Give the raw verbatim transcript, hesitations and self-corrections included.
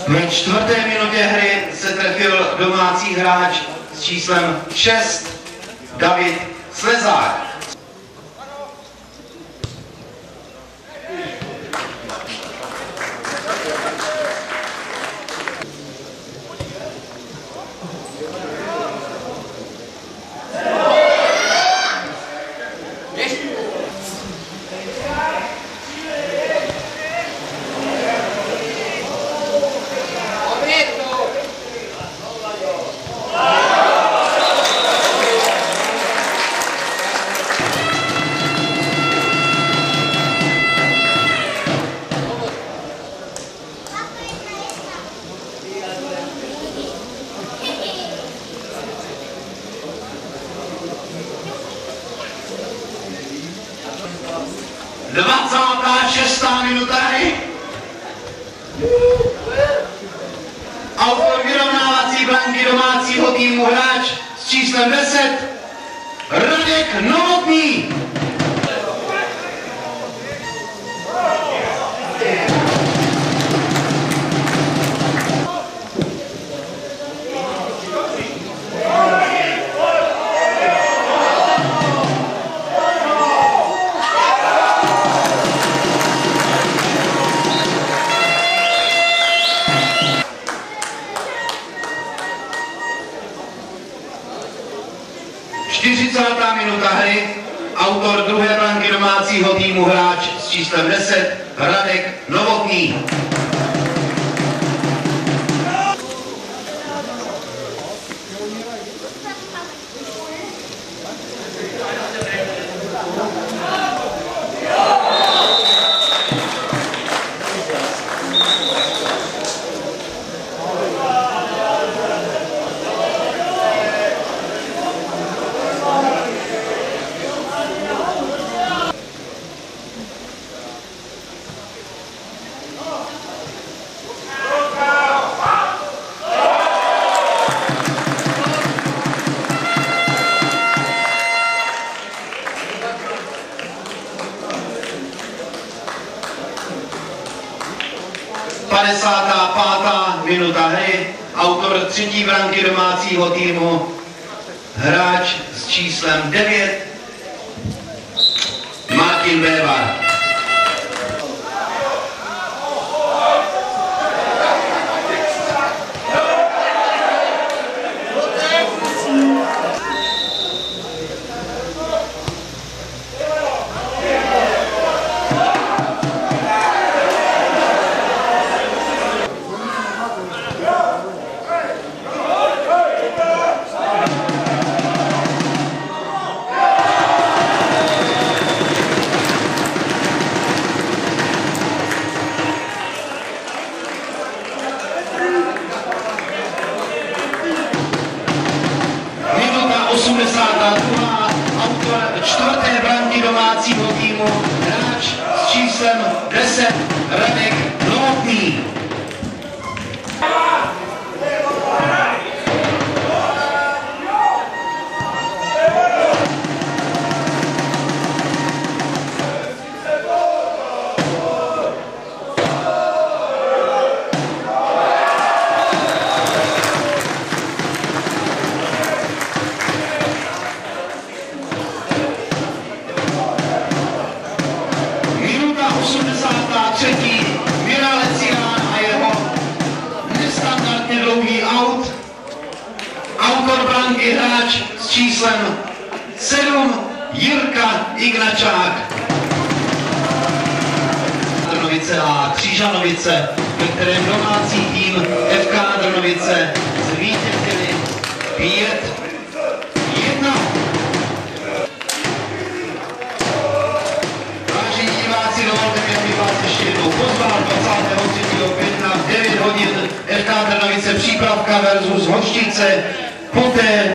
Ve čtvrté minutě hry se trefil domácí hráč s číslem šest David Slezák. dvacátá šestá minuta hry. Autor vyrovnávací branky domácího týmu hráč s číslem deset Radek Novotný. čtyřicátá minuta hry, autor druhé branky domácího týmu hráč s číslem deset Radek Novotný. padesátá pátá minuta hry, autor třetí branky domácího týmu, hráč s číslem devět Martin Bévar. osmdesátá druhá autor čtvrté branky domácího týmu, hráč s číslem deset Radek Novotný. osmdesátá třetí Miralec Jan a jeho nestandardně dlouhý aut. Autor branky hráč s číslem sedm Jirka Ignačák. Drnovice a Křižanovice, ve kterém domácí tým F K Drnovice zvítězili pět jedna. Dovolte mi, abych vás ještě jednou pozval dvacátého třetího května v devět hodin F K Drnovice přípravka versus Hoštice, poté